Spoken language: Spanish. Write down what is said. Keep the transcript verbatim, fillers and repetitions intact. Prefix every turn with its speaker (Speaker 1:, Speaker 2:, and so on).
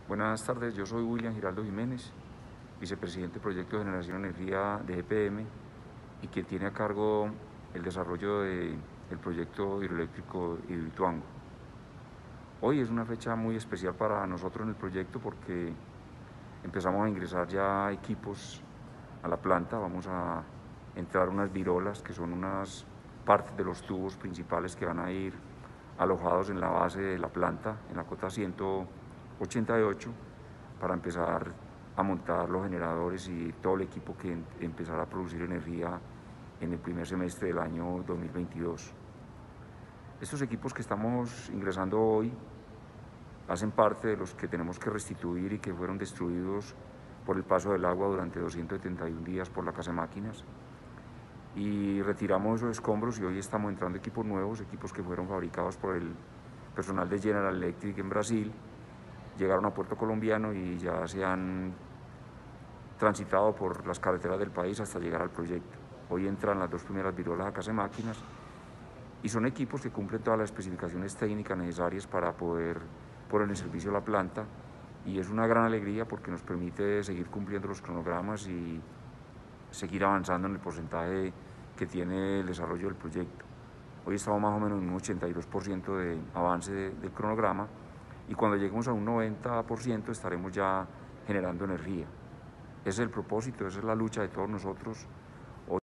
Speaker 1: Buenas tardes, yo soy William Giraldo Jiménez, vicepresidente de Proyecto de Generación de Energía de G P M y quien tiene a cargo el desarrollo del proyecto hidroeléctrico Hidroituango. Hoy es una fecha muy especial para nosotros en el proyecto porque empezamos a ingresar ya equipos a la planta, vamos a entrar unas virolas que son unas partes de los tubos principales que van a ir alojados en la base de la planta, en la cota ciento ochenta y ocho, para empezar a montar los generadores y todo el equipo que empezará a producir energía en el primer semestre del año dos mil veintidós. Estos equipos que estamos ingresando hoy hacen parte de los que tenemos que restituir y que fueron destruidos por el paso del agua durante doscientos setenta y un días por la casa de máquinas. Y retiramos esos escombros y hoy estamos entrando equipos nuevos, equipos que fueron fabricados por el personal de General Electric en Brasil, llegaron a Puerto Colombiano y ya se han transitado por las carreteras del país hasta llegar al proyecto. Hoy entran las dos primeras virolas a casa de máquinas y son equipos que cumplen todas las especificaciones técnicas necesarias para poder poner en servicio la planta, y es una gran alegría porque nos permite seguir cumpliendo los cronogramas y seguir avanzando en el porcentaje que tiene el desarrollo del proyecto. Hoy estamos más o menos en un ochenta y dos por ciento de avance de, del cronograma, y cuando lleguemos a un noventa por ciento estaremos ya generando energía. Ese es el propósito, esa es la lucha de todos nosotros